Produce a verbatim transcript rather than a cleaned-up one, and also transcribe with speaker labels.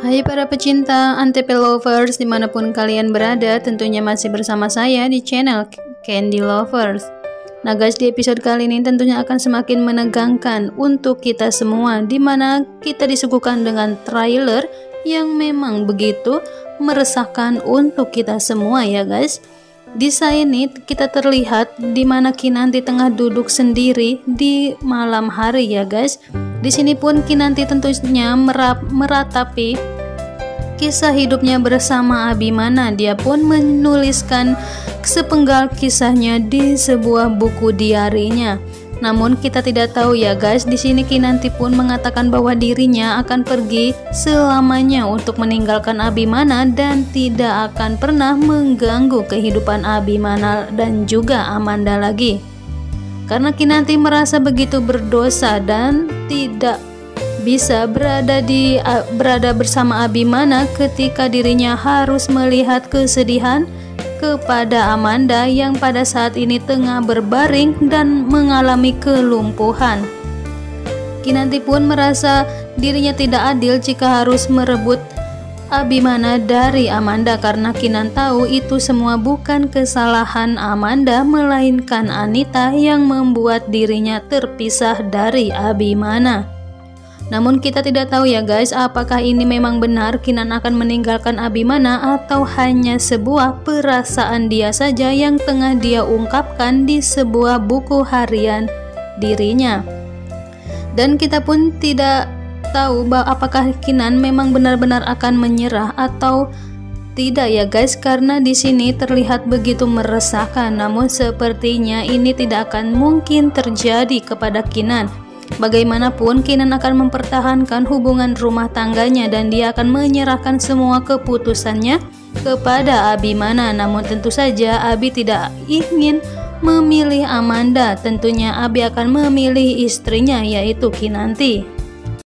Speaker 1: Hai para pecinta Antv Lovers dimanapun kalian berada, tentunya masih bersama saya di channel Candy Lovers. Nah guys, di episode kali ini tentunya akan semakin menegangkan untuk kita semua, dimana kita disuguhkan dengan trailer yang memang begitu meresahkan untuk kita semua ya guys. Di saat ini kita terlihat dimana Kinanti tengah duduk sendiri di malam hari ya guys. Di sini pun Kinanti tentunya merap, meratapi kisah hidupnya bersama Abimana. Dia pun menuliskan sepenggal kisahnya di sebuah buku diarinya. Namun kita tidak tahu ya guys, di sini Kinanti pun mengatakan bahwa dirinya akan pergi selamanya untuk meninggalkan Abimana dan tidak akan pernah mengganggu kehidupan Abimana dan juga Amanda lagi. Karena Kinanti merasa begitu berdosa dan tidak bisa berada di berada bersama Abimana ketika dirinya harus melihat kesedihan kepada Amanda yang pada saat ini tengah berbaring dan mengalami kelumpuhan. Kinanti pun merasa dirinya tidak adil jika harus merebut Abimana dari Amanda, karena Kinan tahu itu semua bukan kesalahan Amanda melainkan Anita yang membuat dirinya terpisah dari Abimana. Namun kita tidak tahu ya guys, apakah ini memang benar Kinan akan meninggalkan Abimana atau hanya sebuah perasaan dia saja yang tengah dia ungkapkan di sebuah buku harian dirinya. Dan kita pun tidak tahu bahwa apakah Kinan memang benar-benar akan menyerah atau tidak ya guys, karena di sini terlihat begitu meresahkan. Namun sepertinya ini tidak akan mungkin terjadi kepada Kinan. Bagaimanapun Kinan akan mempertahankan hubungan rumah tangganya dan dia akan menyerahkan semua keputusannya kepada Abimana. Namun tentu saja Abi tidak ingin memilih Amanda, tentunya Abi akan memilih istrinya yaitu Kinanti.